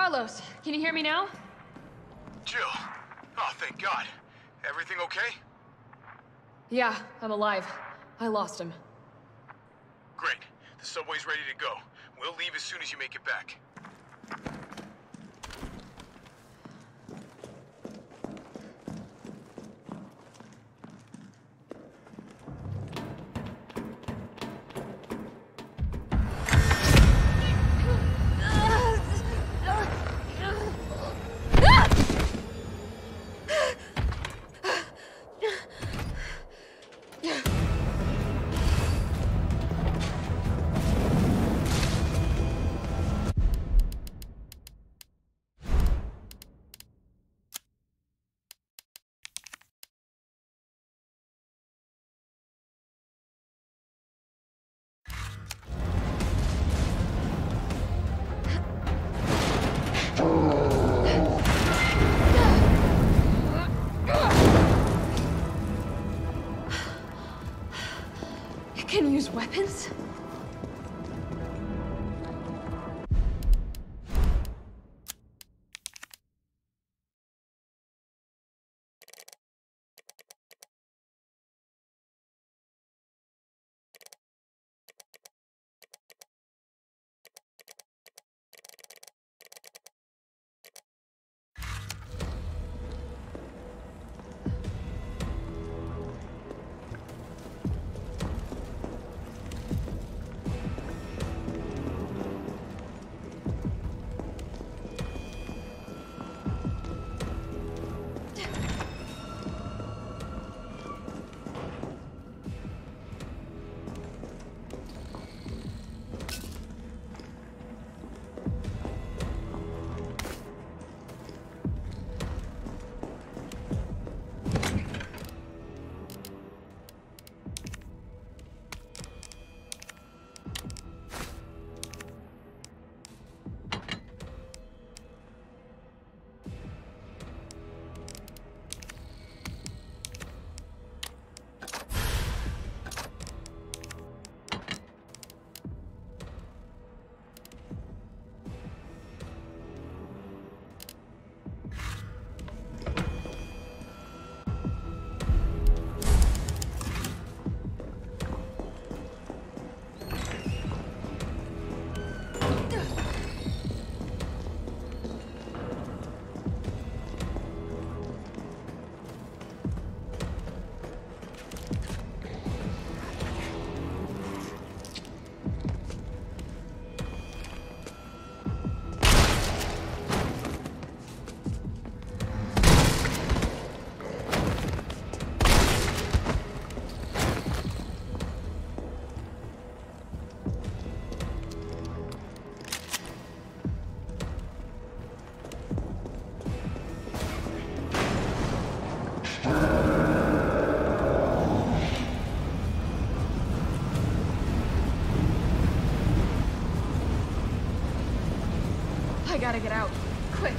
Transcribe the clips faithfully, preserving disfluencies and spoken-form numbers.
Carlos, can you hear me now? Jill. Oh, thank God. Everything okay? Yeah, I'm alive. I lost him. Great. The subway's ready to go. We'll leave as soon as you make it back. Can use weapons? I gotta get out. Quick.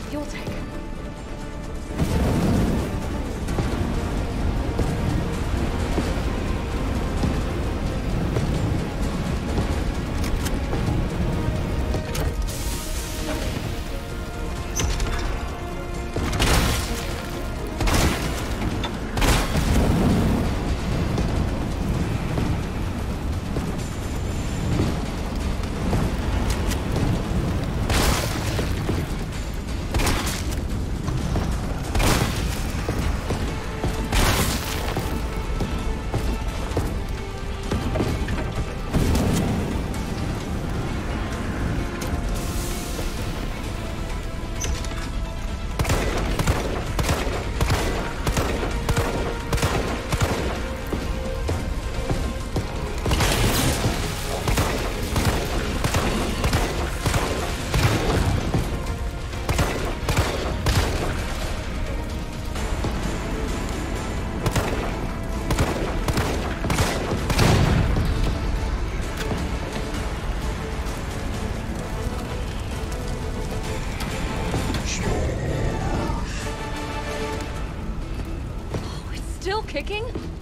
You'll take it. Still kicking?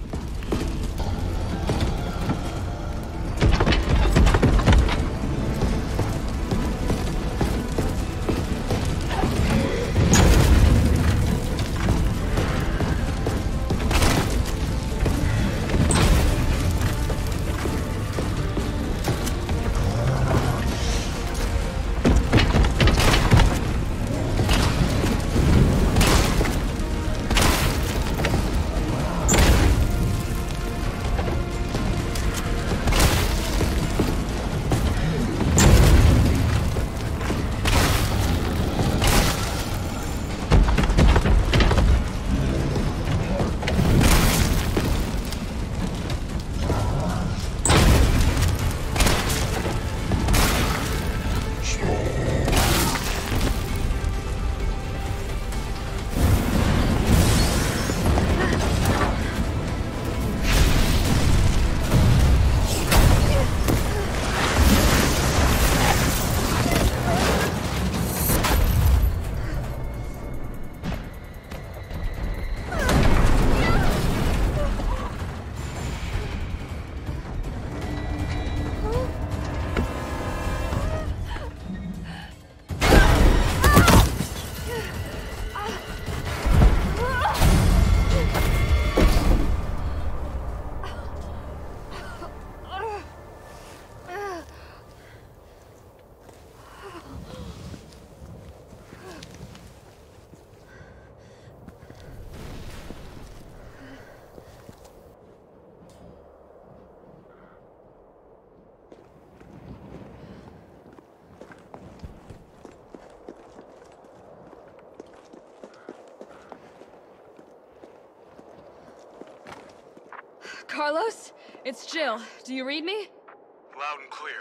Carlos, it's Jill. Do you read me? Loud and clear.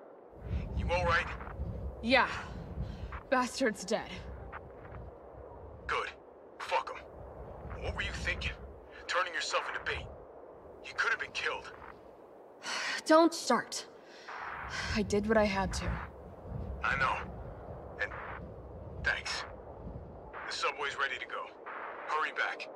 You all right? Yeah. Bastard's dead. Good. Fuck him. What were you thinking? Turning yourself into bait. You could have been killed. Don't start. I did what I had to. I know. And thanks. The subway's ready to go. Hurry back.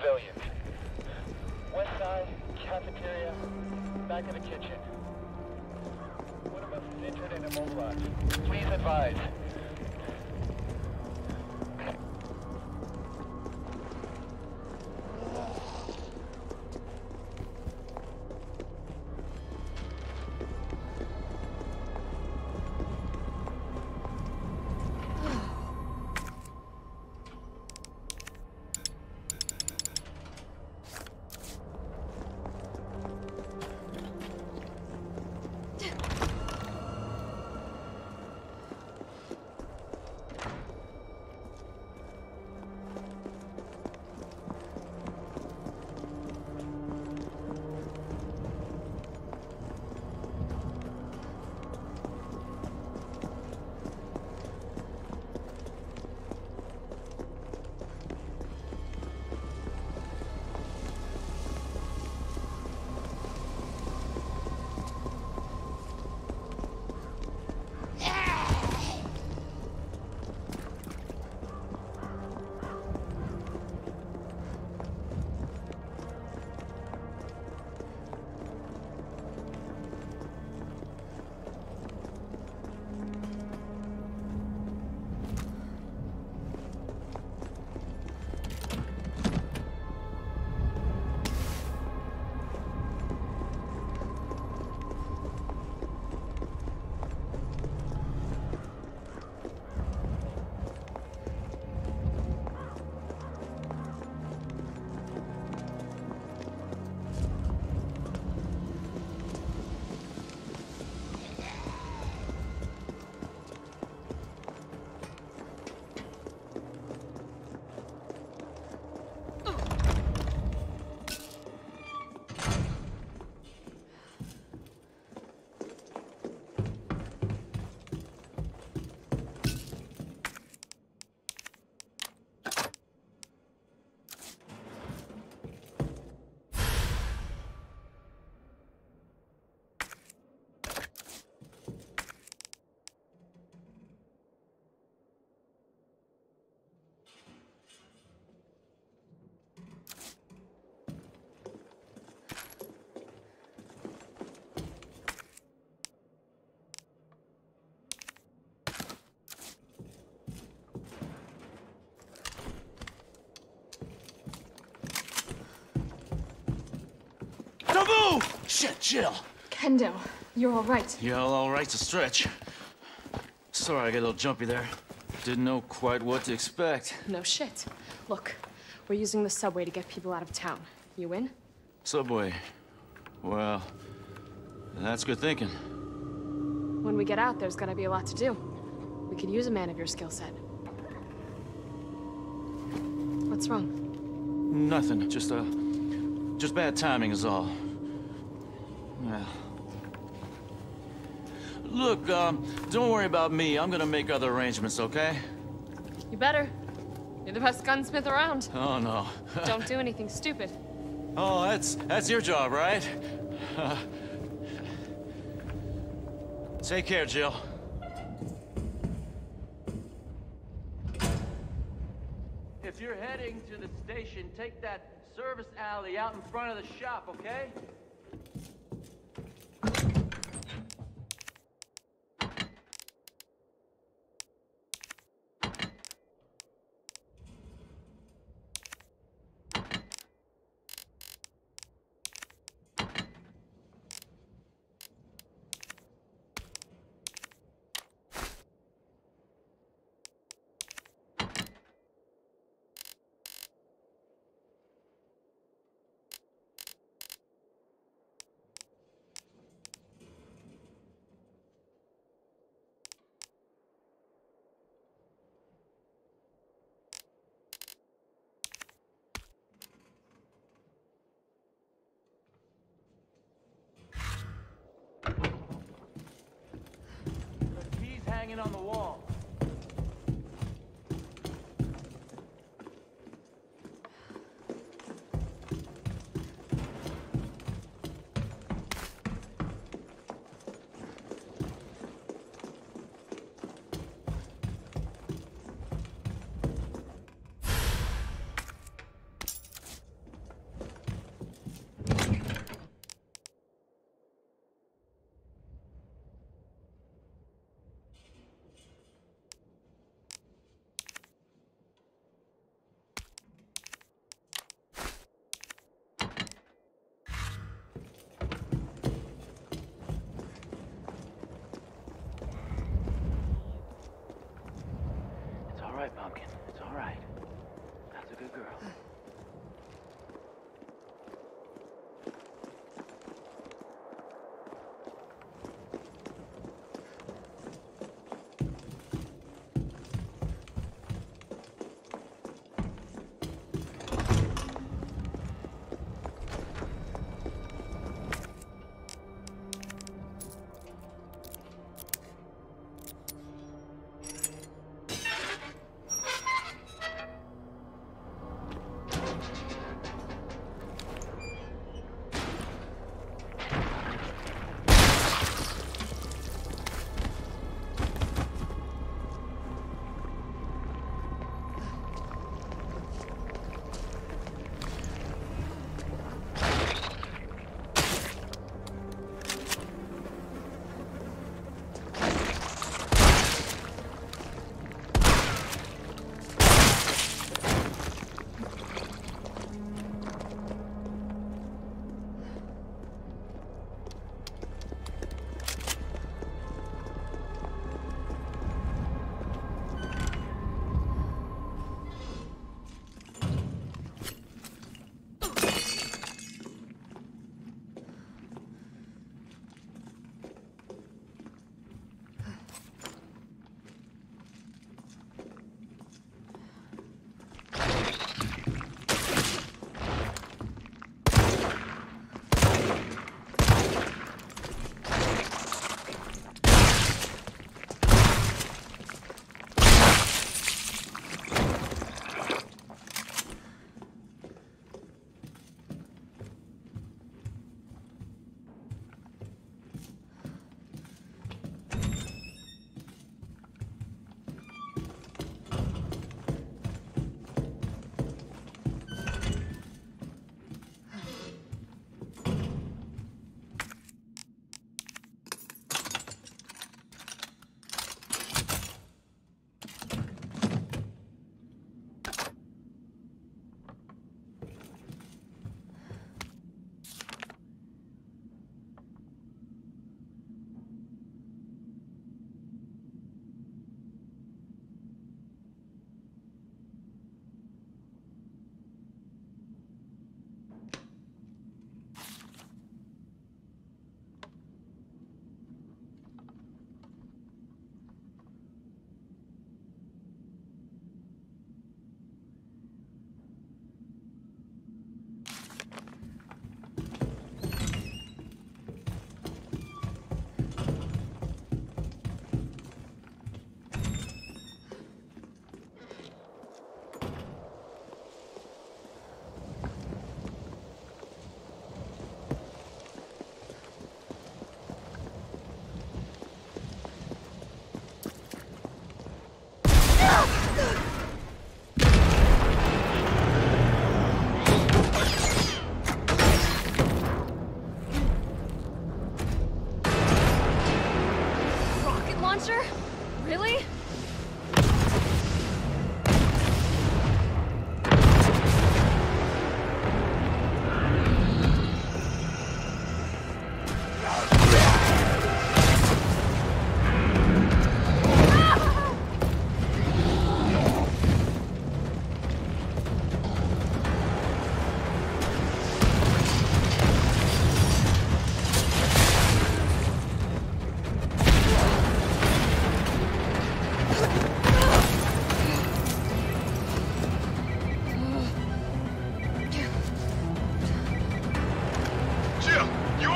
civilians. West side, cafeteria, back of the kitchen. One of us is injured and immobilized. Please advise. Shit, Jill! Kendo, you're all right. Yeah, all right's a stretch. Sorry I got a little jumpy there. Didn't know quite what to expect. No shit. Look, we're using the subway to get people out of town. You in? Subway. Well, that's good thinking. When we get out, there's gonna be a lot to do. We could use a man of your skill set. What's wrong? Nothing. Just, uh... just bad timing is all. Well... Look, um, don't worry about me. I'm gonna make other arrangements, okay? You better. You're the best gunsmith around. Oh, no. Don't do anything stupid. Oh, that's... that's your job, right? Uh, take care, Jill. If you're heading to the station, take that service alley out in front of the shop, okay? Hanging on the wall.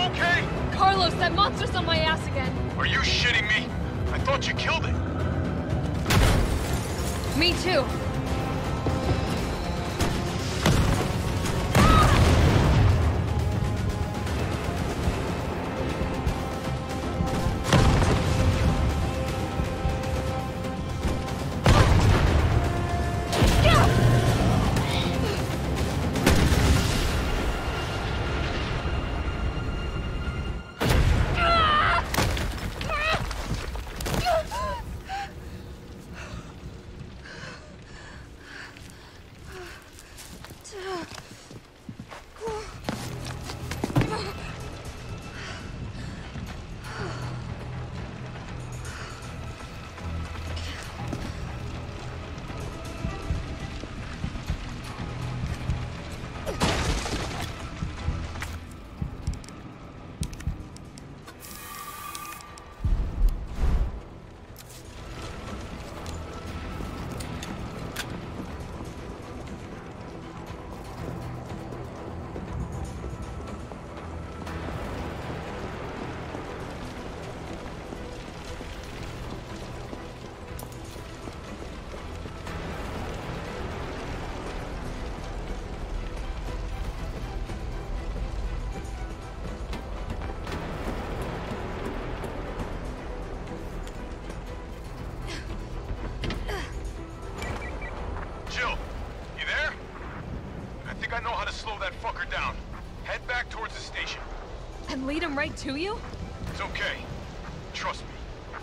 okay? Carlos, that monster's on my ass again. Are you shitting me? I thought you killed it. Me too. And lead him right to you? It's okay. Trust me.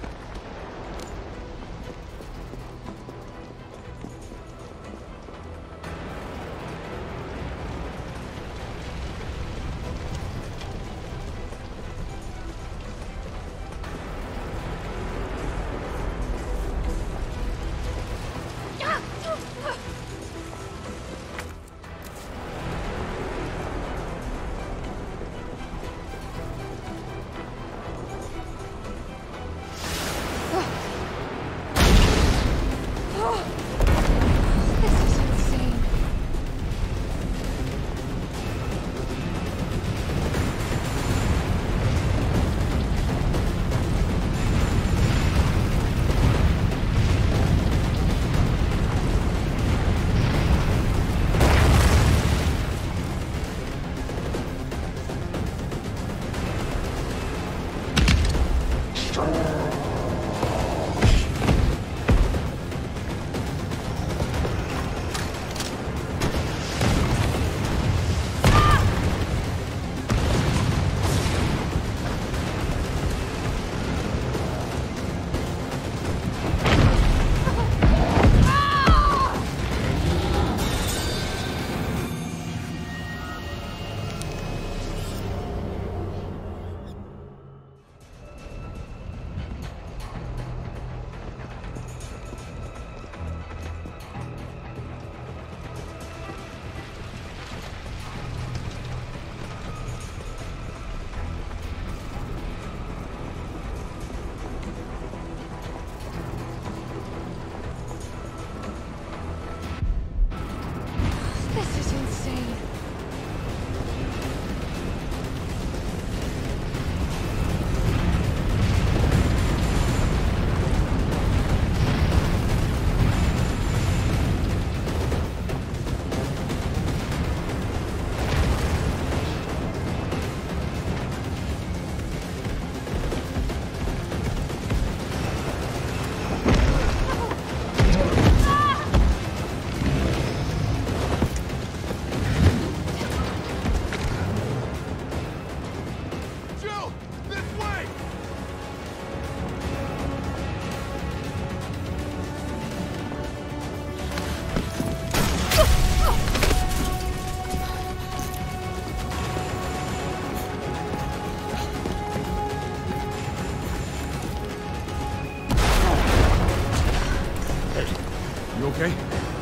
You okay?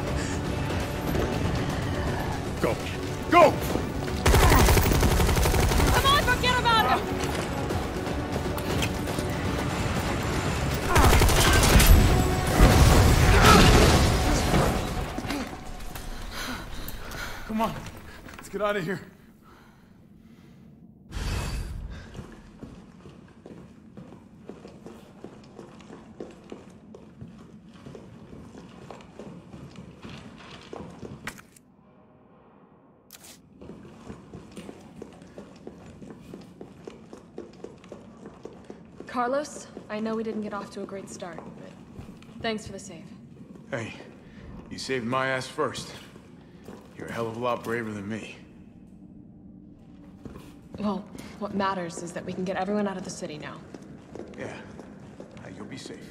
Go. Go! Come on, forget about him! Come on. Let's get out of here. Carlos, I know we didn't get off to a great start, but thanks for the save. Hey, you saved my ass first. You're a hell of a lot braver than me. Well, what matters is that we can get everyone out of the city now. Yeah, uh, you'll be safe.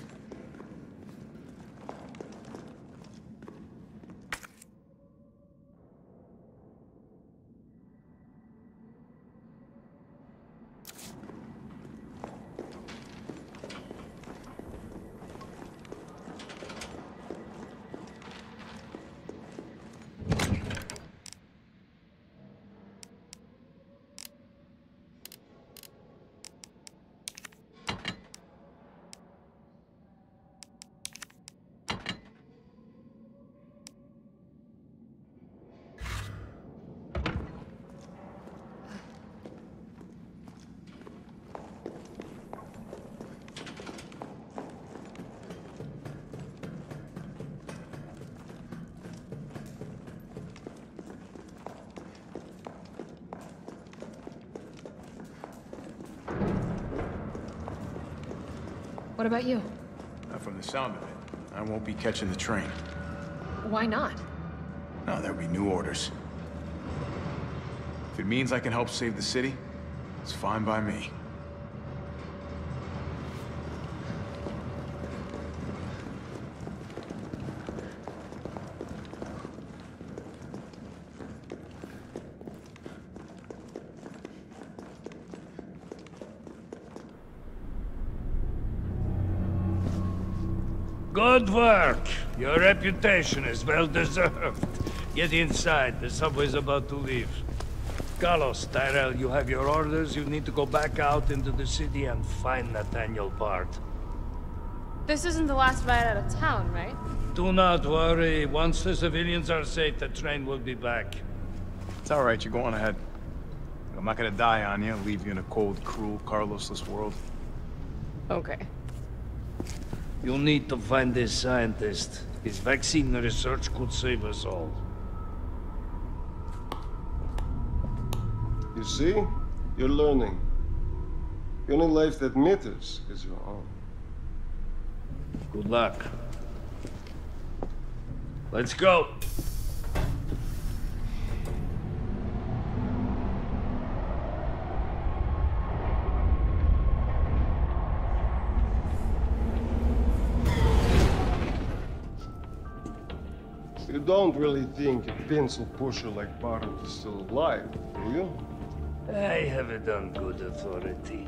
What about you? Not from the sound of it. I won't be catching the train. Why not? No, there'll be new orders. If it means I can help save the city, it's fine by me. Good work. Your reputation is well deserved. Get inside. The subway's about to leave. Carlos, Tyrell, you have your orders. You need to go back out into the city and find Nathaniel Bard. This isn't the last ride out of town, right? Do not worry. Once the civilians are safe, the train will be back. It's all right, you're going ahead. I'm not gonna die on you, leave you in a cold, cruel, Carlosless world. Okay. You'll need to find this scientist. His vaccine research could save us all. You see? You're learning. The only life that matters is your own. Good luck. Let's go. You don't really think a pencil pusher like Barton is still alive, do you? I have it on good authority.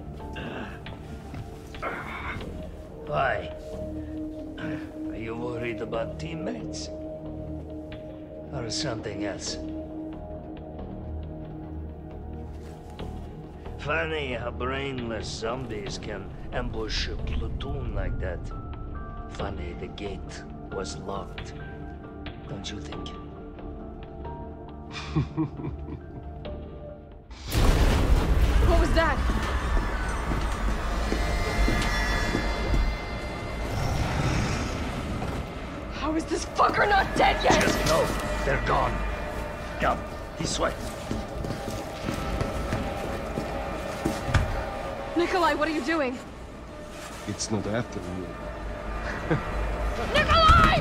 Why? Are you worried about teammates? Or something else? Funny how brainless zombies can ambush a platoon like that. Funny the gate was locked. Don't you think? What was that? How is this fucker not dead yet? Just know they're gone. Come, this way. Nikolai, what are you doing? It's not after you. Nikolai!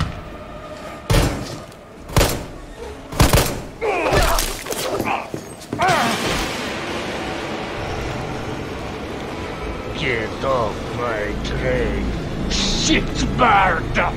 Get off my train, shitbird!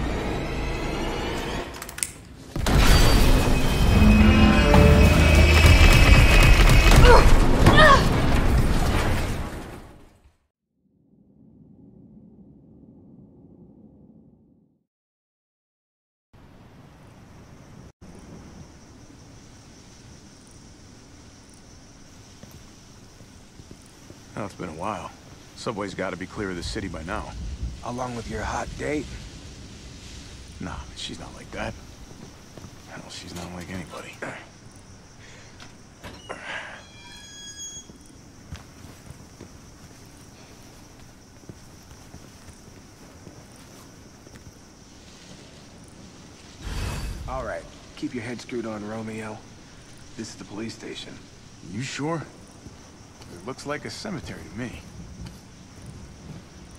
Well, it's been a while. Subway's got to be clear of the city by now. Along with your hot date? Nah, she's not like that. Hell, she's not like anybody. All right, keep your head screwed on, Romeo. This is the police station. You sure? It looks like a cemetery to me.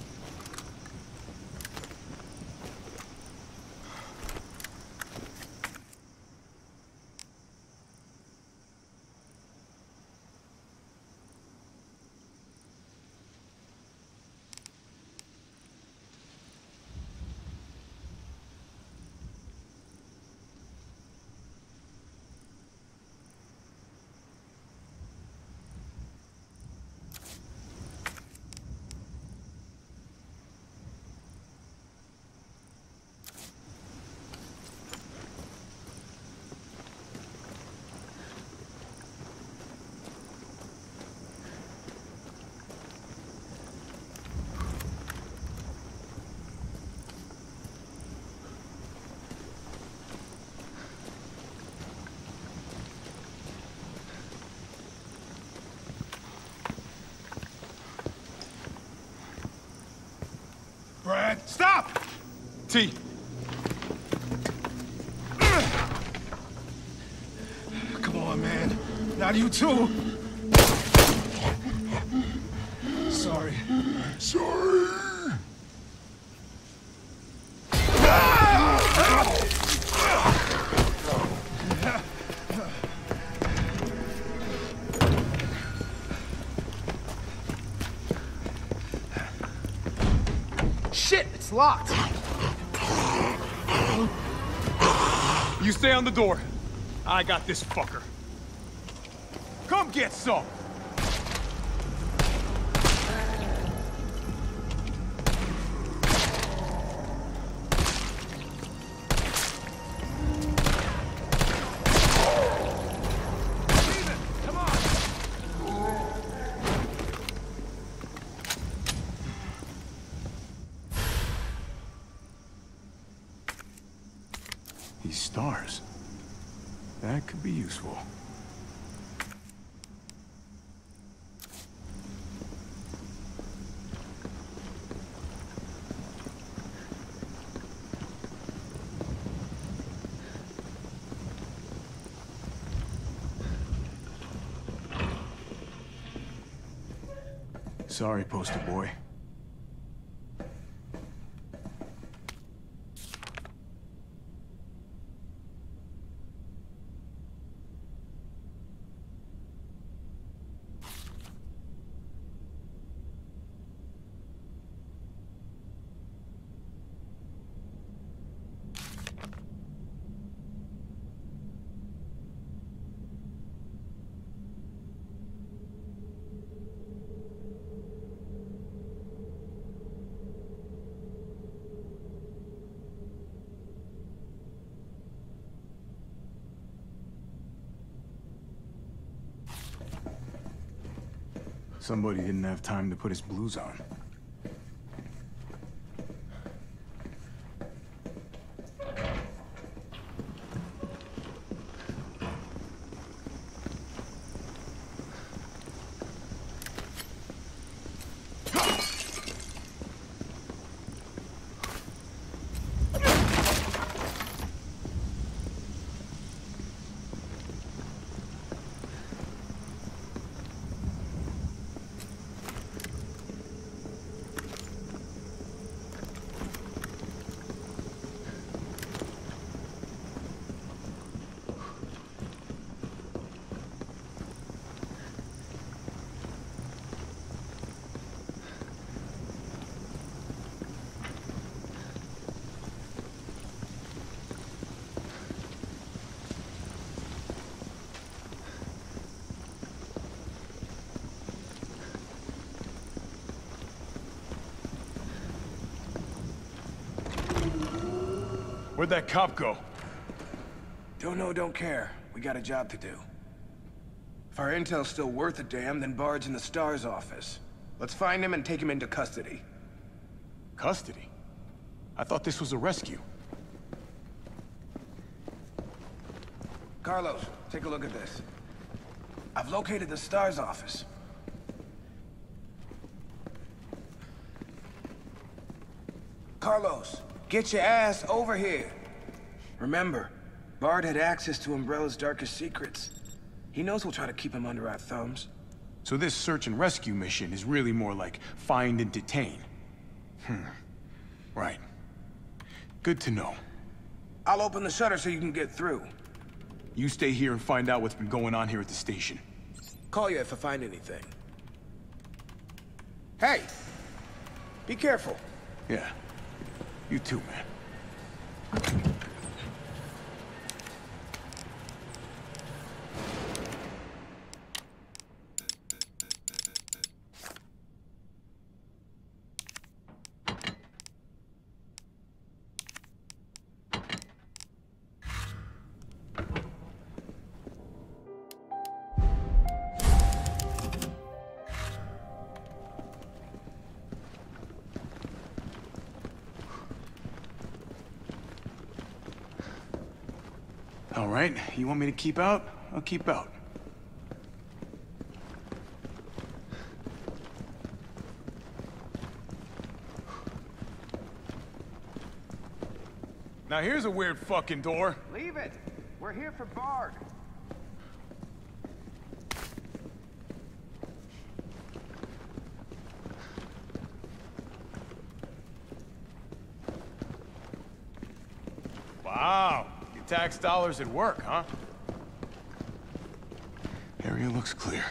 Stop! T. Come on, man. Not you too. Sorry. Sorry. Shit, it's locked. You stay on the door. I got this fucker. Come get some. These stars. That could be useful. Sorry, poster boy. Somebody didn't have time to put his blues on. Where'd that cop go? Don't know, don't care. We got a job to do. If our intel's still worth a damn, then Bard's in the STARS office. Let's find him and take him into custody. Custody? I thought this was a rescue. Carlos, take a look at this. I've located the STARS office. Carlos, get your ass over here. Remember, Bard had access to Umbrella's darkest secrets. He knows we'll try to keep him under our thumbs. So this search and rescue mission is really more like find and detain. Hmm. Right. Good to know. I'll open the shutter so you can get through. You stay here and find out what's been going on here at the station. Call you if I find anything. Hey! Be careful. Yeah. You too, man. All right, you want me to keep out? I'll keep out. Now here's a weird fucking door. Leave it. We're here for Bard. Wow, your tax dollars at work, huh? Area looks clear.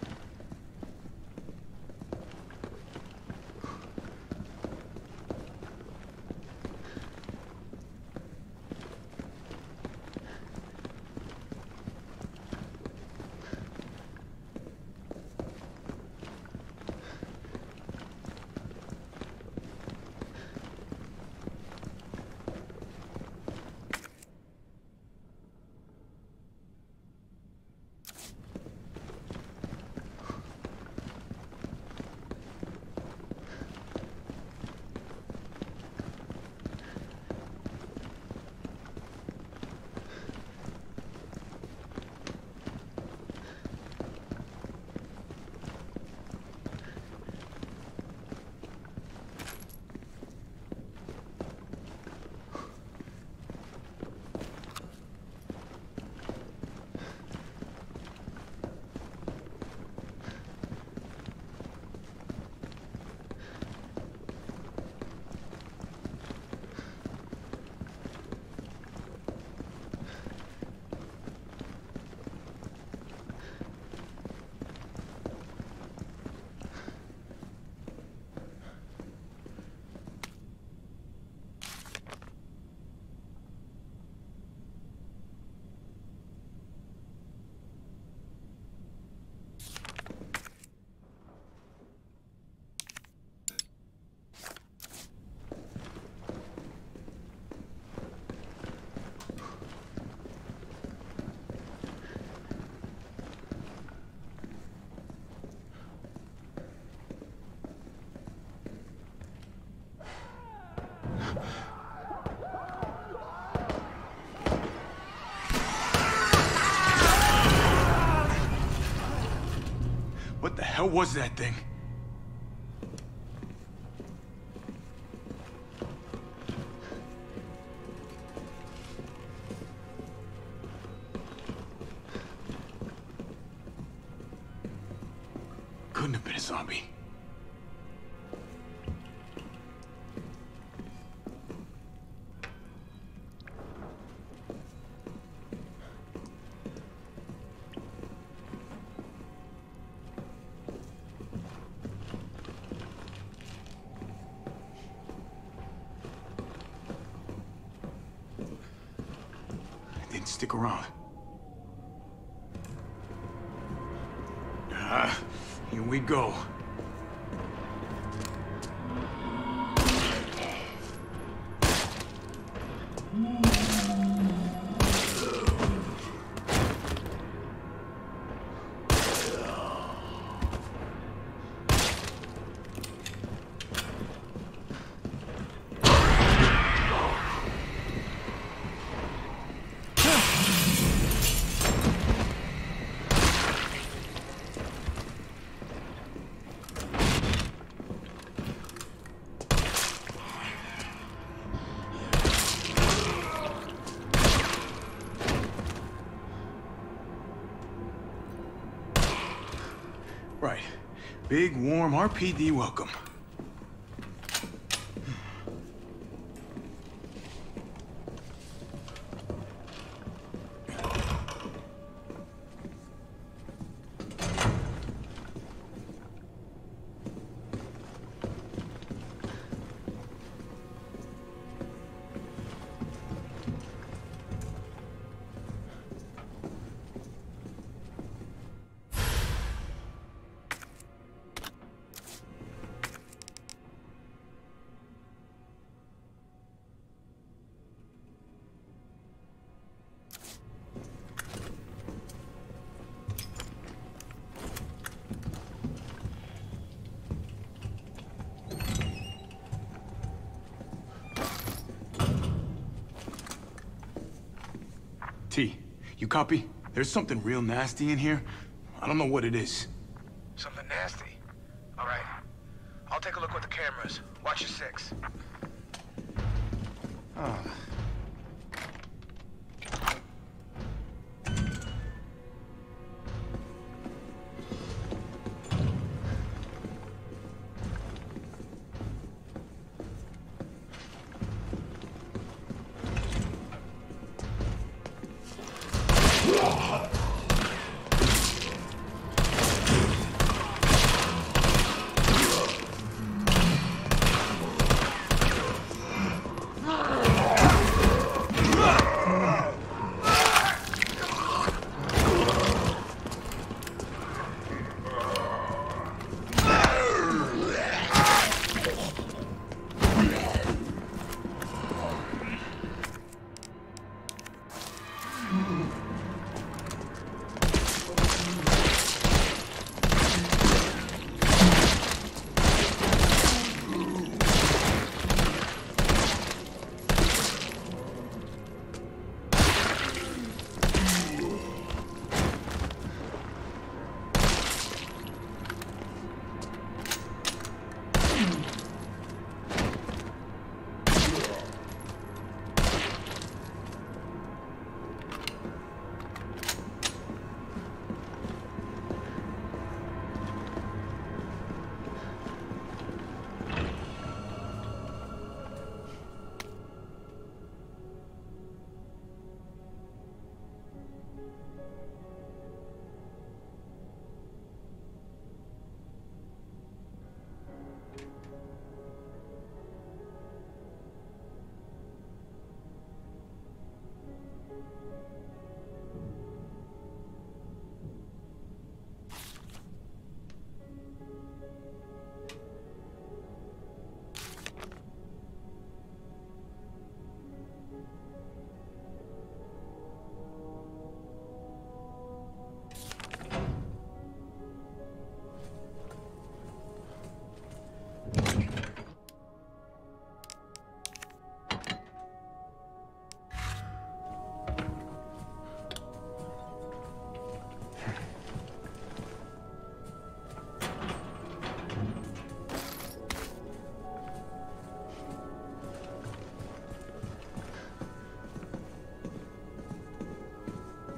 What the hell was that thing? Couldn't have been a zombie. Stick around. Ah, here we go. Right. Big, warm R P D welcome. T, you copy? There's something real nasty in here. I don't know what it is. Something nasty? All right. I'll take a look with the cameras. Watch your six. Ah,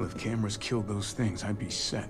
Well, if cameras killed those things, I'd be set.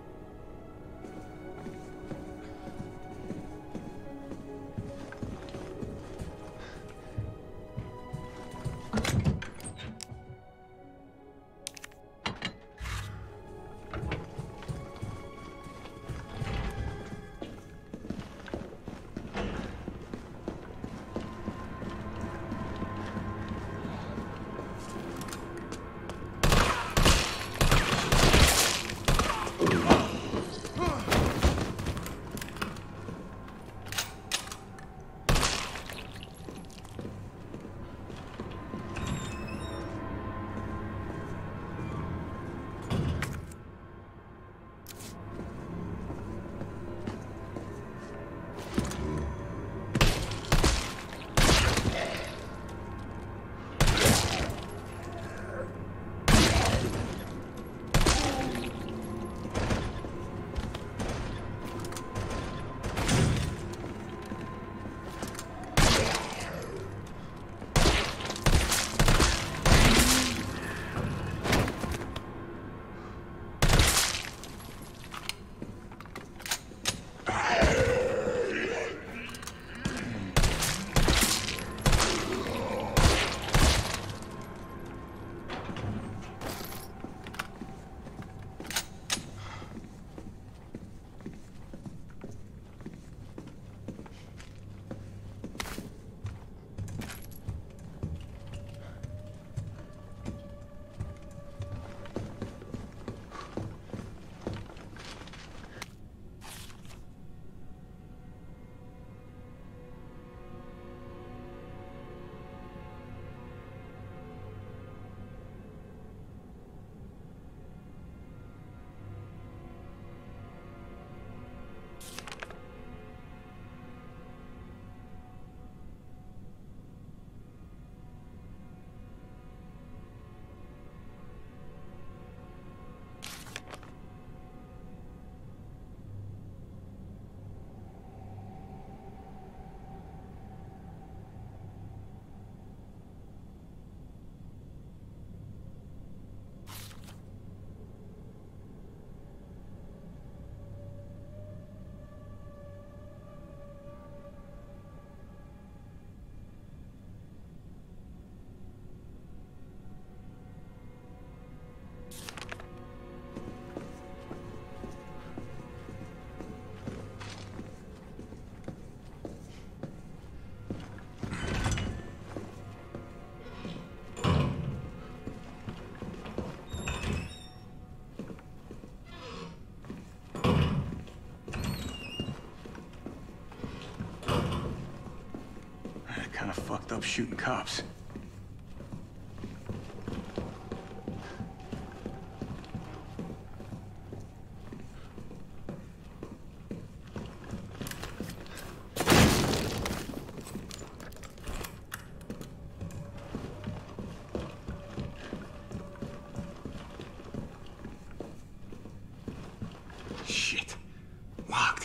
Fucked up shooting cops. Shit. Locked.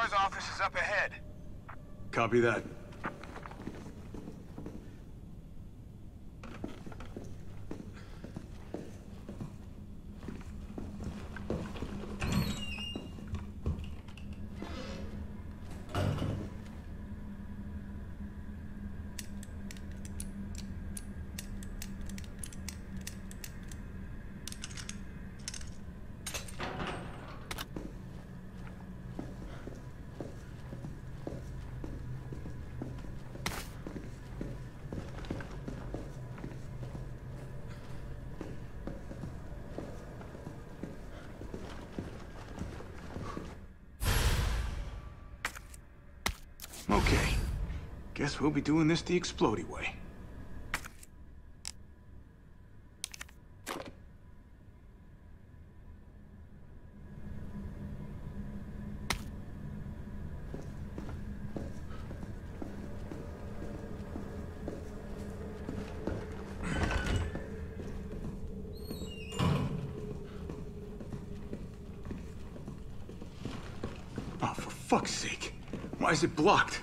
STARS office is up ahead. Copy that. Okay. Guess we'll be doing this the explodey way. Oh, for fuck's sake. Why is it blocked?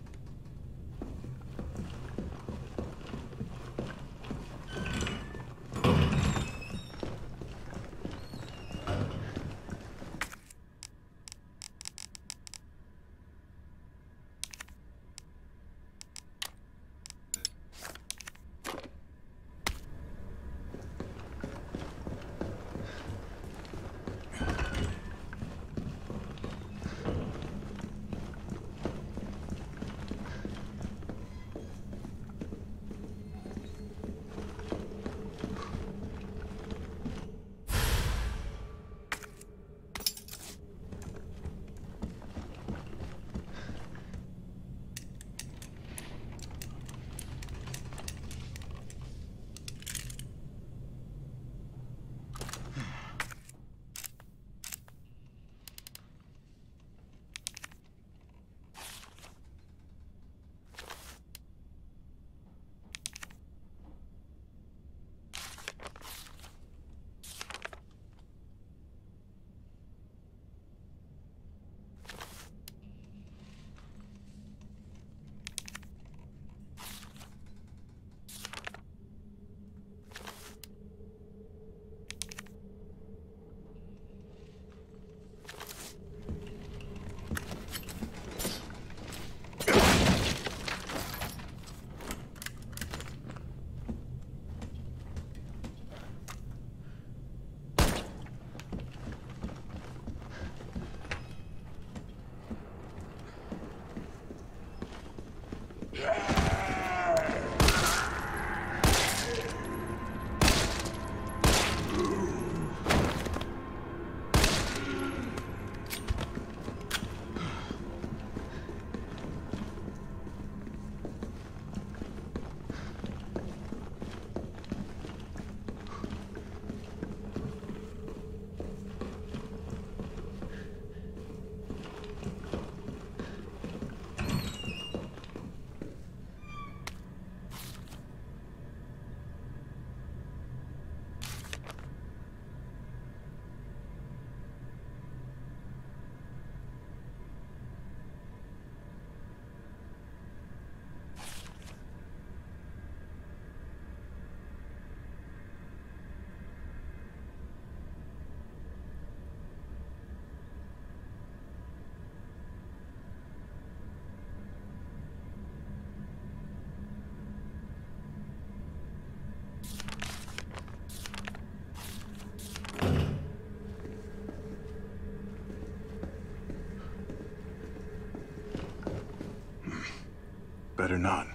Better not.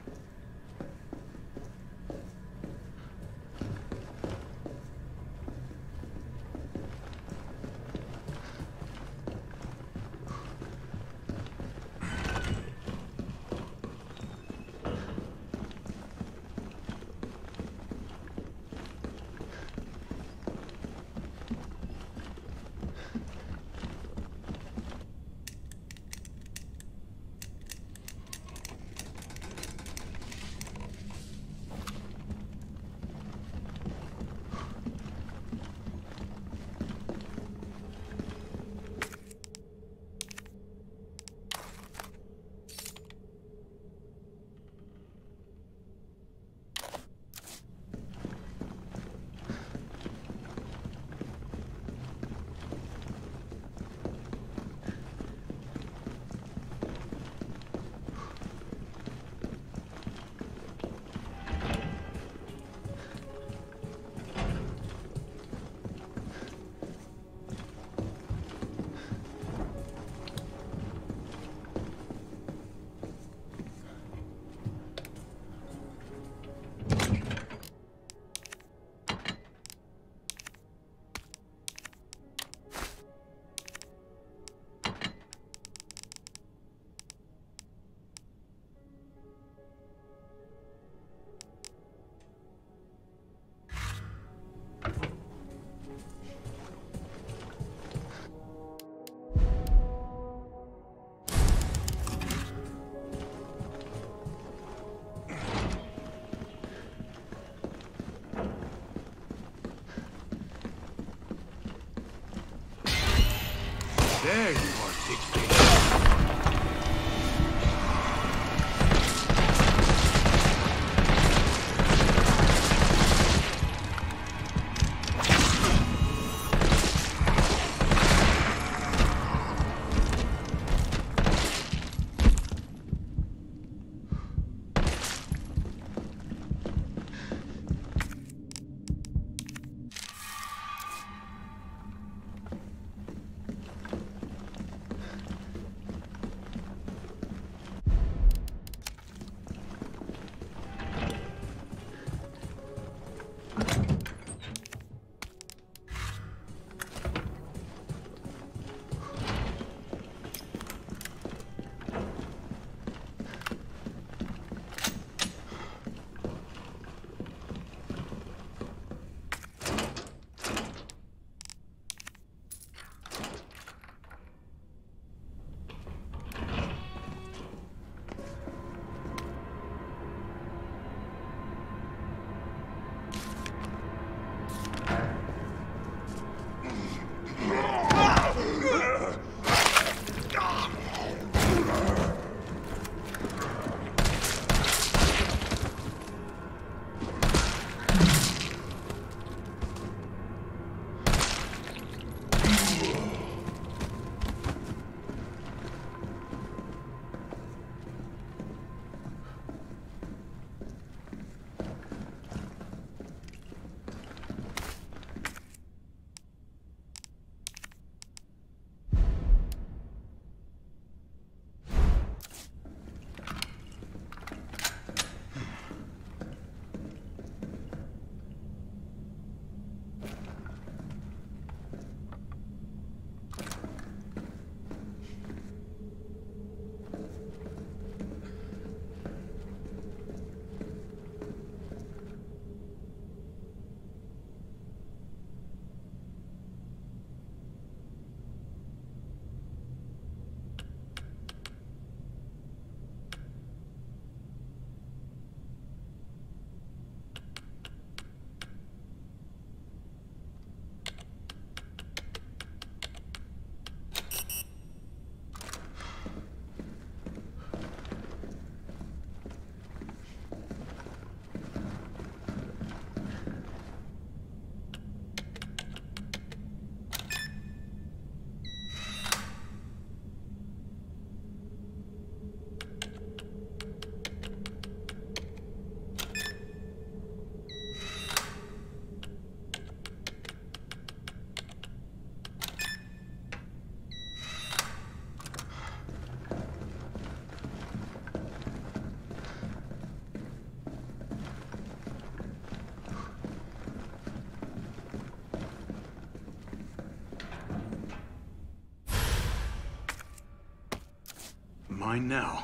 mine now.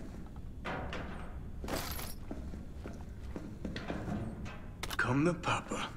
Come the papa.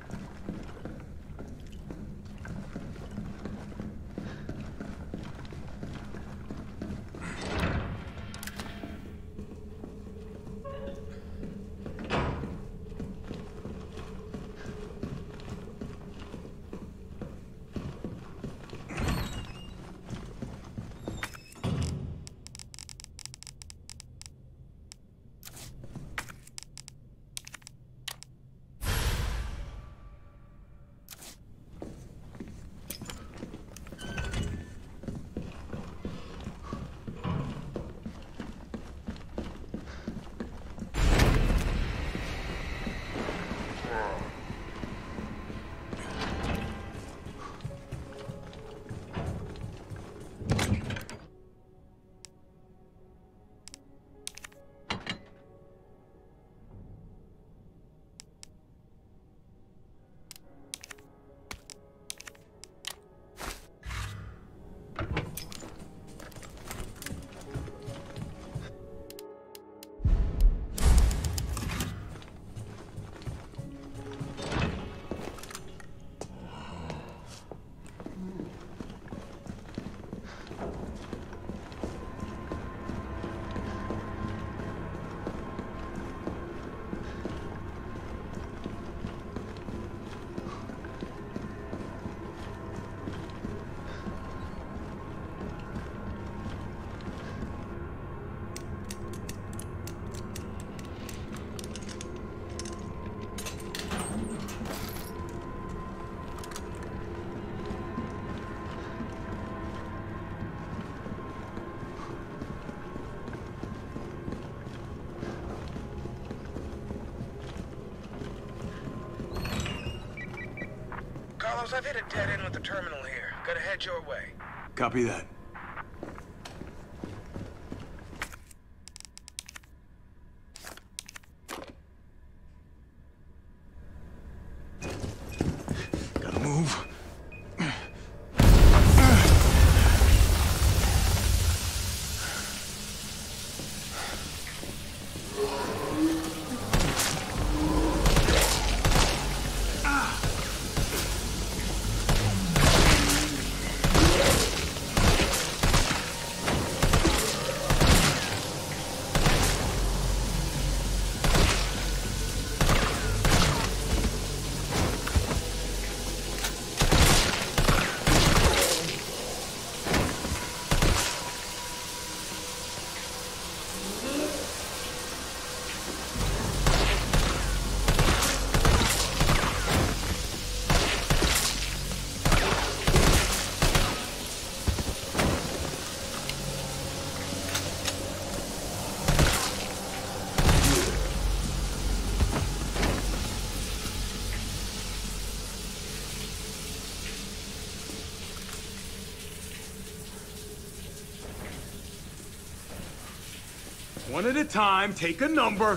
Carlos, I've hit a dead end with the terminal here. Gotta head your way. Copy that. Gotta move. One at a time, take a number.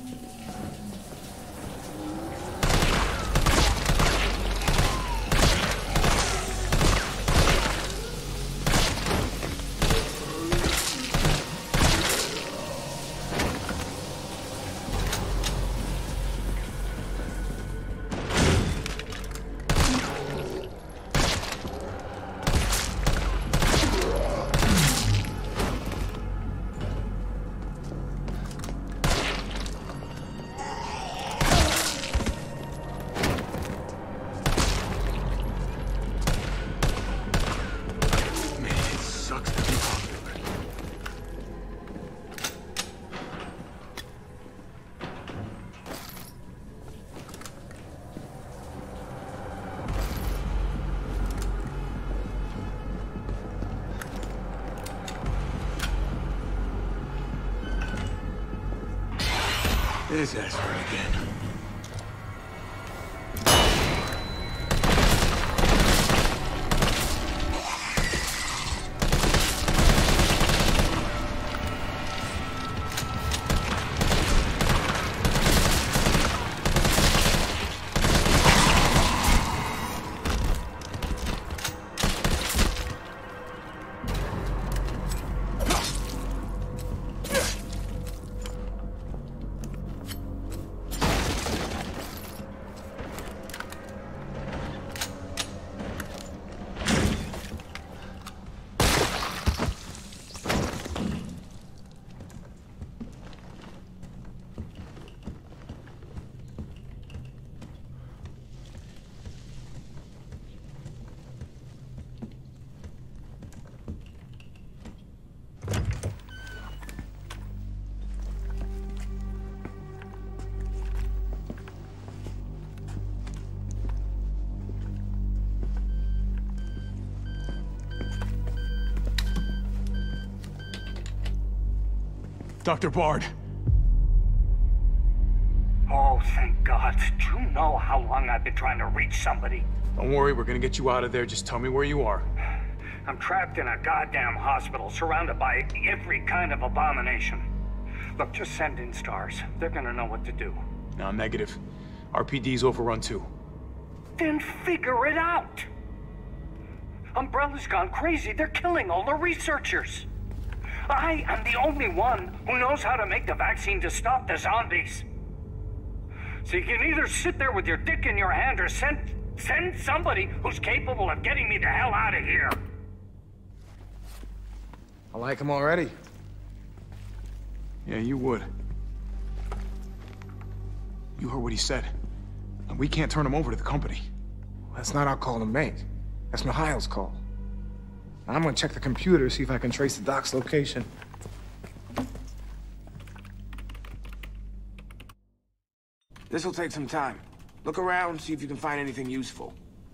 This effort again. Doctor Bard. Oh, thank God. Do you know how long I've been trying to reach somebody? Don't worry, we're gonna get you out of there. Just tell me where you are. I'm trapped in a goddamn hospital, surrounded by every kind of abomination. Look, just send in stars. They're gonna know what to do. No, negative. R P D's overrun too. Then figure it out! Umbrella's gone crazy. They're killing all the researchers. I am the only one who knows how to make the vaccine to stop the zombies. So you can either sit there with your dick in your hand or send, send somebody who's capable of getting me the hell out of here. I like him already. Yeah, you would. You heard what he said. And we can't turn him over to the company. That's not our call to make. That's Mikhail's call. I'm gonna check the computer, see if I can trace the doc's location. This'll take some time. Look around, see if you can find anything useful.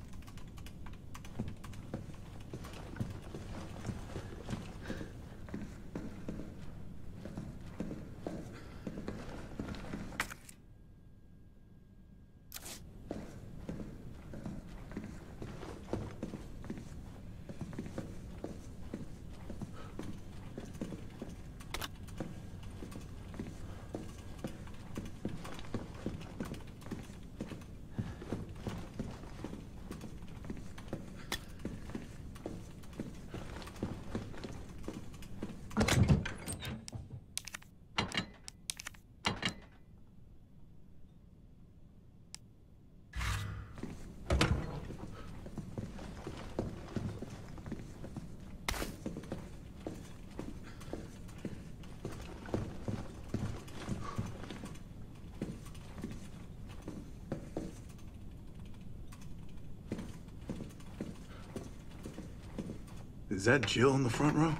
Is that Jill in the front row?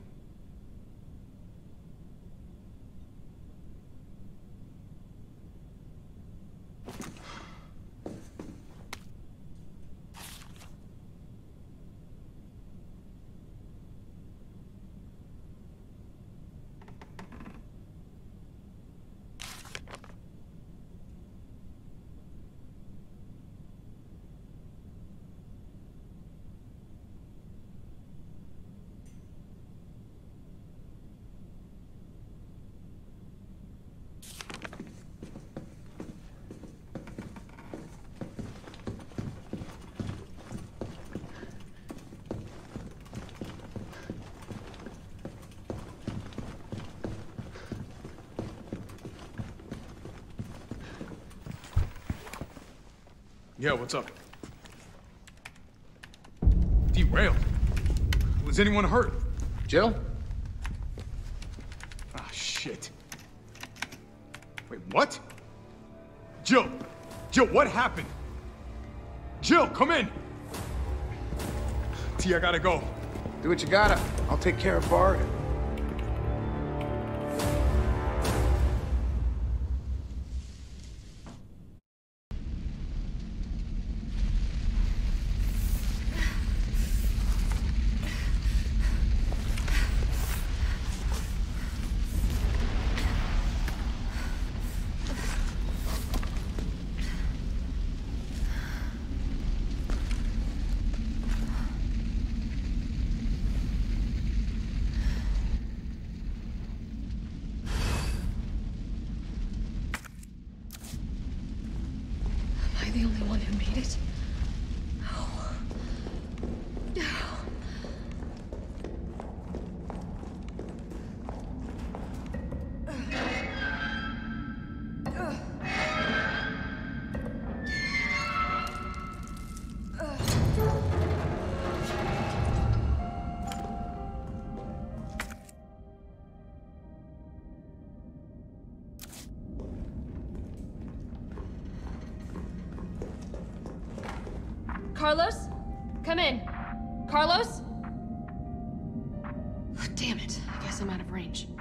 Yeah, what's up? Derailed. Was anyone hurt? Jill? Ah, shit. Wait, what? Jill! Jill, what happened? Jill, come in! T, I gotta go. Do what you gotta. I'll take care of Bard. Am I the only one who made it? No. No. Carlos? Come in. Carlos? Damn it. I guess I'm out of range.